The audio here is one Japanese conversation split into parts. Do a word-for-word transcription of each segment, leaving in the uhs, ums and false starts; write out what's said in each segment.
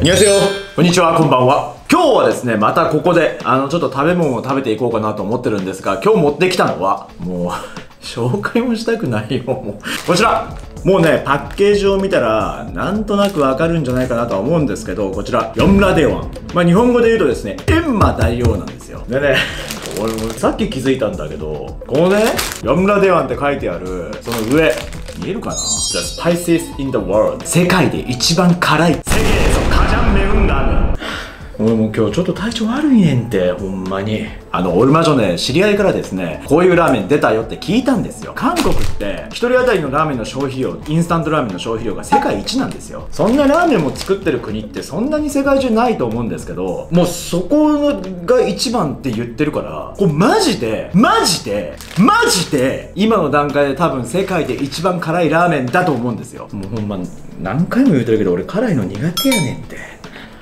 にゃせよ、こんにちは、こんばんは。今日はですね、またここで、あの、ちょっと食べ物を食べていこうかなと思ってるんですが、今日持ってきたのは、もう、紹介もしたくないよ、もう。こちらもうね、パッケージを見たら、なんとなくわかるんじゃないかなとは思うんですけど、こちら、ヨンラデワン。まあ、日本語で言うとですね、閻魔大王なんですよ。でね、俺もさっき気づいたんだけど、このね、ヨンラデワンって書いてある、その上、見えるかな？ The spiciest in the world。世界で一番辛い。セゲーソカジャンメウンラーメン。俺もう今日ちょっと体調悪いねんって、ほんまに。あの、オルマジョね、知り合いからですね、こういうラーメン出たよって聞いたんですよ。韓国って、一人当たりのラーメンの消費量、インスタントラーメンの消費量が世界一なんですよ。そんなラーメンも作ってる国ってそんなに世界中ないと思うんですけど、もうそこが一番って言ってるから、こうマジで、マジで、マジで、今の段階で多分世界で一番辛いラーメンだと思うんですよ。もうほんま、何回も言うてるけど俺辛いの苦手やねんって。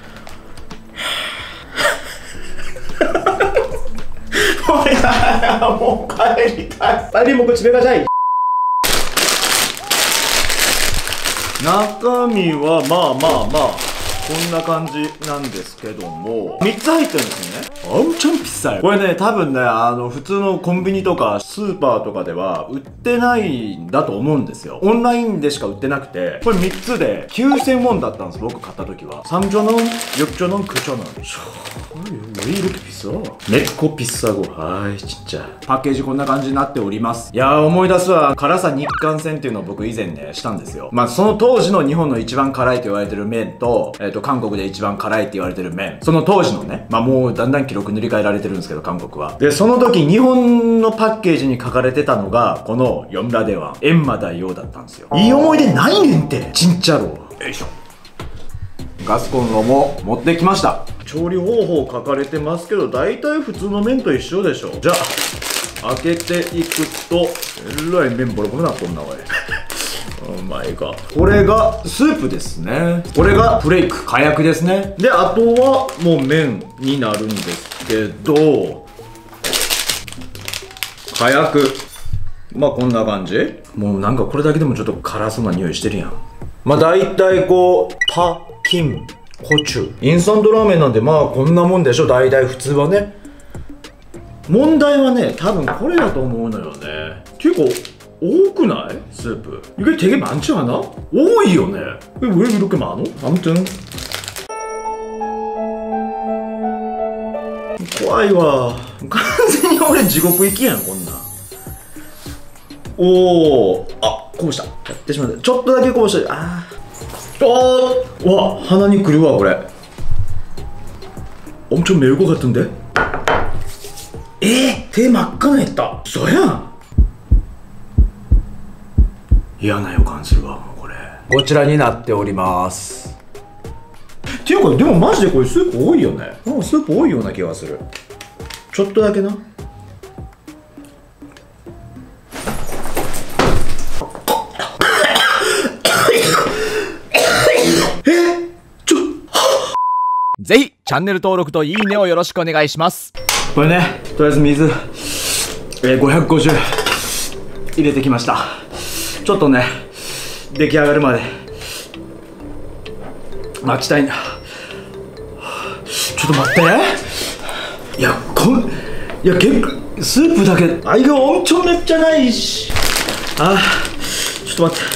もう帰りたい。빨리 먹고 집에 가자。中身はまあまあまあこんな感じなんですけども、みっつ入ってるんですよね。엄청 비싸요。これね、多分ね、あの普通のコンビニとかスーパーとかでは売ってないんだと思うんですよ。オンラインでしか売ってなくて、これみっつできゅうせんウォンだったんです、僕買った時は。さん천 원、육 천 원、구 천 원。왜 이렇게 비싸? 맵고 비싸고. 아이 진짜。パッケージこんな感じになっております。いやー、思い出すわ。辛さ日韓戦っていうのを僕以前ねしたんですよ。まあその当時の日本の一番辛いと言われてる麺と、えっと韓国で一番辛いって言われてる麺、その当時のね、まあもうだんだん記録塗り替えられてるんですけど、韓国は。でその時日本のパッケージに書かれてたのがこのヨンラデワン閻魔大王だったんですよ。いい思い出ないねんってちんちゃろ。よいしょ。ガスコンロも持ってきました。調理方法書かれてますけど、大体普通の麺と一緒でしょ。じゃあ開けていくと、えらい麺ボロボロなこんなおい。お前がこれがスープですね。これがフレーク火薬ですね。であとはもう麺になるんですけど、火薬まあこんな感じ。もうなんかこれだけでもちょっと辛そうな匂いしてるやん。まあ大体こうパキンコチュインスタントラーメンなんで、まあこんなもんでしょ大体普通はね。問題はね、多分これだと思うのよね。結構多くない？スープ이게 되게 많지 않아?多いよね。왜 이렇게 많어? 아무튼怖いわ。完全に俺地獄行きやんこんなん。おお、あ、こぼした。やってしまった。ちょっとだけこぼした。あーあー、わ、鼻にくるわこれ。엄청 매울 것 같은데?えー、手真っ赤なやった。そやん。嫌な予感するわもうこれ。こちらになっております。っていうかでもマジでこれスープ多いよね。なんかスープ多いような気がする。ちょっとだけな。 ぜひチャンネル登録といいねをよろしくお願いします。 これね、とりあえず水、えー、ごひゃくごじゅう入れてきました。ちょっとね出来上がるまで待ちたいな。ちょっと待って。いやこんいや結構スープだけあ이거 엄청 맵잖아 씨。あちょっと待って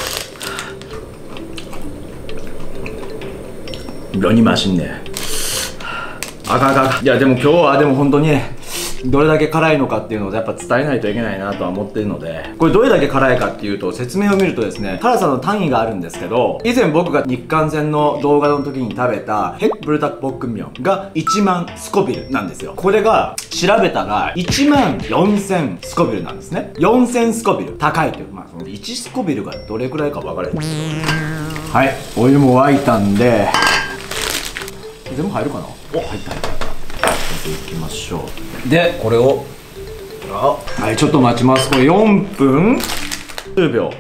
。런이 맛있네。あかんあかん。いやでも今日はでも本当にどれだけ辛いのかっていうのをやっぱ伝えないといけないなとは思ってるので、これどれだけ辛いかっていうと説明を見るとですね、辛さの単位があるんですけど、以前僕が日韓戦の動画の時に食べたヘッブルタクポックミョンがいちまんスコビルなんですよ。これが調べたらいちまんよんせんスコビルなんですね。よんせんスコビル高いという、まあそのいちスコビルがどれくらいか分からないんですけど、はい、お湯も沸いたんで全部入るかな。お、入った入った。いきましょう。でこれをあ、はい、ちょっと待ちます。これよんぷんじゅうびょう。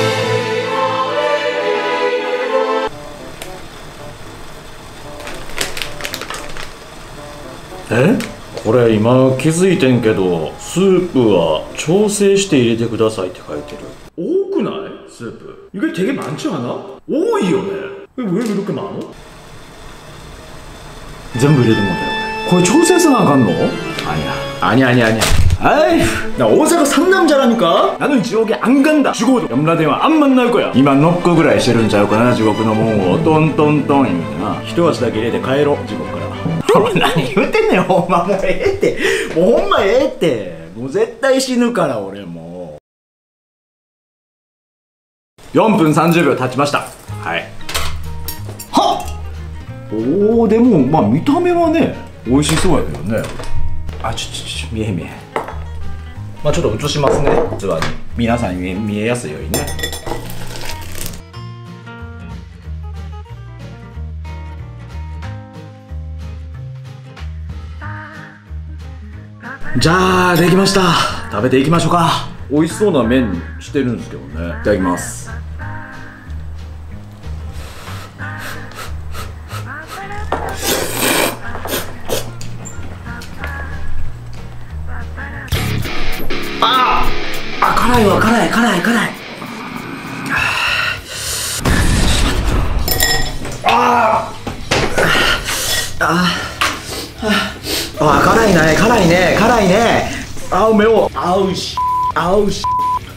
え、これ今気づいてんけど、スープは調整して入れてくださいって書いてる。多くない？スープ이게 되게 많지 않아?多いよね。왜 이렇게 많어? 全部入れてもうたよこれ調整せなあかんの？아니야아니야아니야아이 나 오사카 상남자라니까. 나는 지옥에 안 간다. 죽어도 염라대와 안 만날 거야. 이만 놓고ぐらいしてるんちゃうかな地獄の門をトントントン言うてな一足だけ入れて帰ろ地獄からお前何言うてんねんほんまもうええってもうほんまええってもう絶対死ぬから俺もうよんぷんさんじゅうびょう経ちました。はいはっおーでもまあ見た目はね美味しそうやけどね。あちょちょちょ見え見えまあちょっと映しますね器に皆さんに見えやすいようにね。じゃあできました。食べていきましょうか。美味しそうな麺してるんですけどね。いただきます。ああ辛いわ辛い辛い辛いあああ辛いね辛いね辛いねあうめをあうしあうし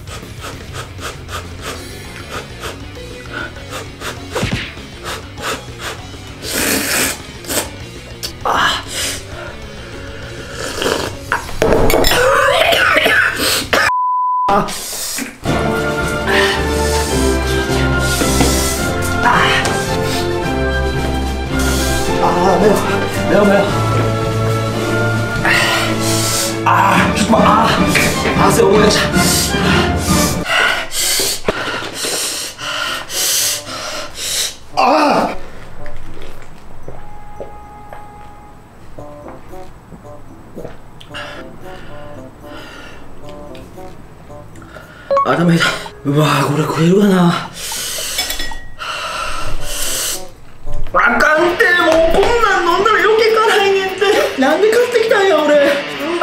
あああ没有没有没有あちょっと待ってあ汗思い出したああダメだうわーこれ食えるかなあかんてもうこんなん飲んだら余計辛いねんってなんで買ってきたんや俺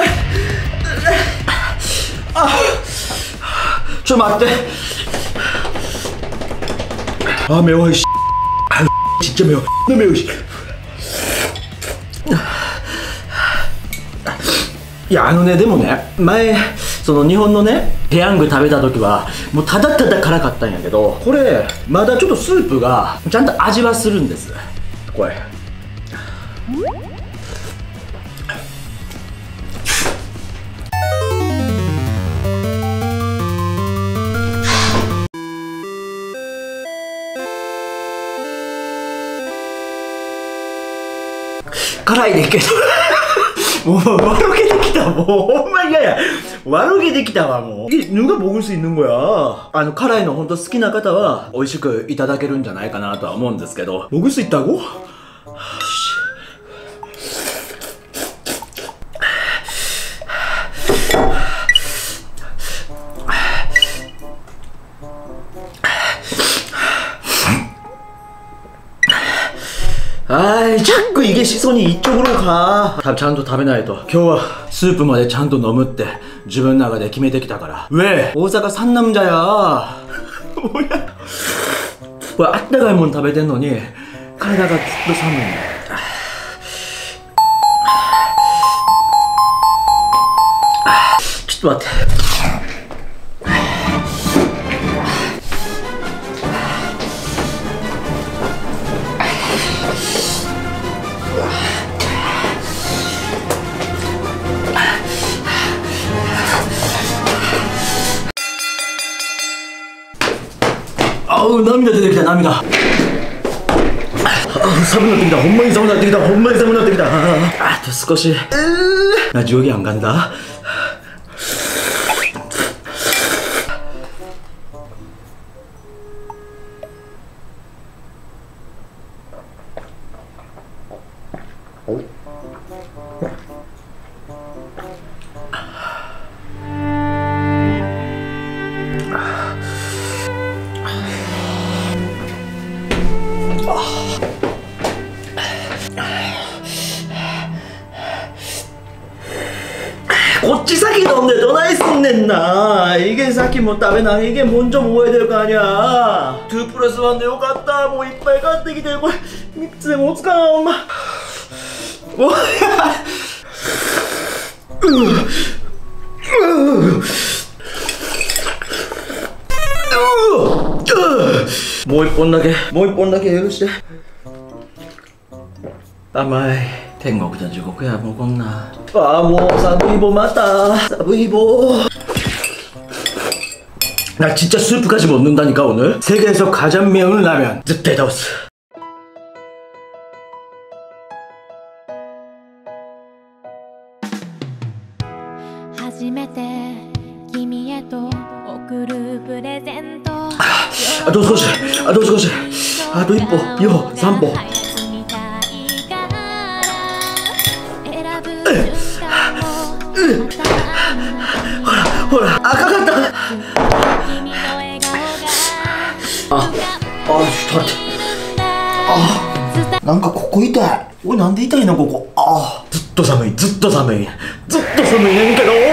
あちょっと待ってあ目おいしいちっちゃ目を目おいしいいやあのねでもね前その日本のねペヤング食べた時はもうただただ辛かったんやけどこれまだちょっとスープがちゃんと味はするんですこれ辛いねんけどもう悪気できたもうほんま嫌や悪気できたわもうぬが僕すいぬんごやあの辛いのほんと好きな方は美味しくいただけるんじゃないかなとは思うんですけど僕すいったごはい、チャック이게 시선이 이쪽으로 가.ちゃんと食べないと。今日はスープまでちゃんと飲むって自分の中で決めてきたから。왜大阪三남자야 뭐야? 뭐あったかいもん食べてんのに体がずっと寒いんだ。ちょっと待って。あう涙出てきた涙あ寒くなってきたほんまに寒くなってきたほんまに寒くなってきたあと少し나 지옥에 안 간다こっち先飲んでどないすんねんな이게先も食べな이게 먼저 먹어야 될 거 아니야 투プラスワンでよかったもういっぱい買ってきてこれみっつでもつかなほんまもう一本だけ、もう一本だけ許して。甘い。天国じゃ地獄や、もうこんな。ああ、もう寒い棒、また寒い棒。나 진짜 스프까지 먹는다니까 오늘. 세계에서 가장 매운 라면 즈테더스. 아, 더少し, 아, 더少し, 아, 더 이뻐, 요, 삼 보. 호라, 아까갔다. 아, 아, 좋다. 아, 뭔가 코코痛い. 왜なんで痛いのここ? 아, ずっと寒い、ずっと寒い、ずっと寒いねんけど。